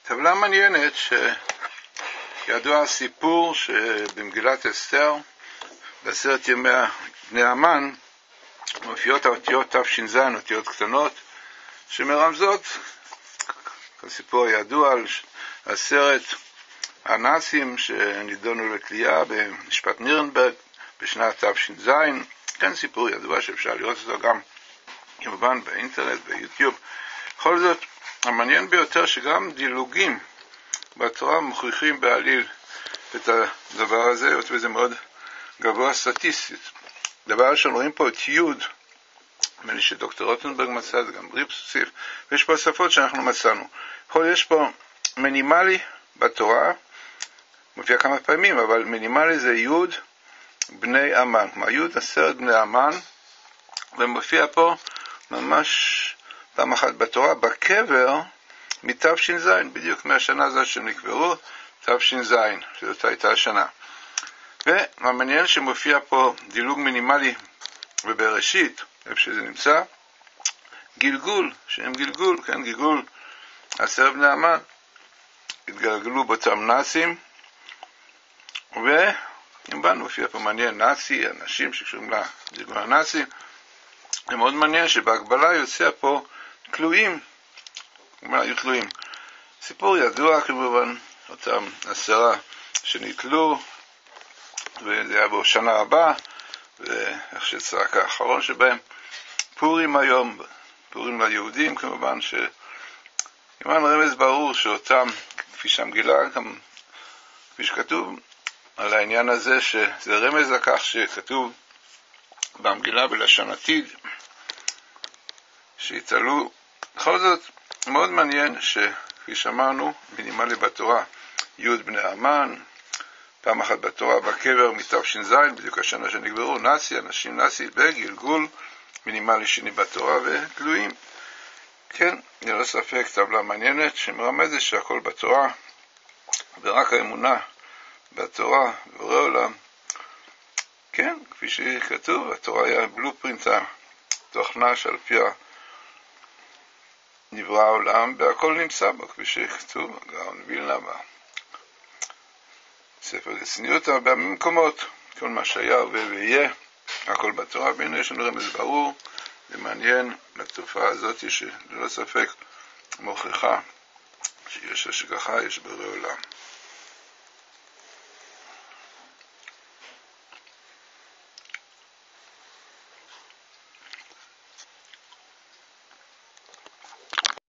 טבלה מעניינת שידוע הסיפור שבמגילת אסתר, בעשרת ימי בני המן, מופיעות האותיות תש"ז, אותיות קטנות, שמרמזות, הסיפור הידוע על 10 הנאצים שנידונו לתלייה במשפט נירנברג בשנת תש"ז. כן, סיפור ידוע שאפשר לראות אותו גם כמובן באינטרנט, ביוטיוב. בכל זאת, המעניין ביותר שגם דילוגים בתורה מוכיחים בעליל את הדבר הזה, וזה מאוד גבוה סטטיסטית. דבר ראשון, רואים פה את יוד, נדמה לי שדוקטור רוטנברג מצא, זה גם ריפס הוסיף, ויש פה שפות שאנחנו מצאנו. יש פה מינימלי בתורה, מופיע כמה פעמים, אבל מינימלי זה יוד בני המן, כלומר יוד 10 בני המן, ומופיע פה ממש פעם אחת בתורה, בקבר מתש"ז, בדיוק מהשנה הזאת שהם נקברו, תש"ז, שזאת הייתה השנה. והמעניין שמופיע פה דילוג מינימלי ובראשית, איפה שזה נמצא, גלגול, שם גלגול, כן, גלגול 10 בני המן, התגלגלו באותם נאצים, וכמובן מופיע פה מעניין נאצי, אנשים שקשורים לגלגול הנאצי. זה מאוד מעניין שבהקבלה יוצא פה תלויים, היו תלויים. סיפור ידוע כמובן, אותם 10 שנתלו, וזה היה בשנה הבאה, ואיך שצעק האחרון שבהם, פורים היום, פורים ליהודים כמובן, שכמובן רמז ברור שאותם, כפי שהמגילה, כפי שכתוב על העניין הזה, שזה רמז לכך שכתוב במגילה בלשון עתיד, שהתעלו. בכל זאת, מאוד מעניין שכפי שאמרנו, מינימלי בתורה, יוד בני המן, פעם אחת בתורה בקבר מתש"ז, בדיוק השנה שנקברו, נאצי, אנשים נאצי, בגלגול, מינימלי שני בתורה ותלויים. כן, ללא ספק טבלה מעניינת שמרמזת שהכל בתורה, ורק האמונה בתורה ובורא עולם. כן, כפי שכתוב, התורה היה בלופרינט התוכנה שעל פיה נברא העולם, והכל נמצא בו, כפי שכתוב, הגאון וילנה בספר רציניות, במקומות, כל מה שהיה ויהיה, הכל בתורה. והנה יש לנו רמז ברור ומעניין לתופעה הזאת שללא ספק מוכיחה שיש השגחה, יש בורא עולם.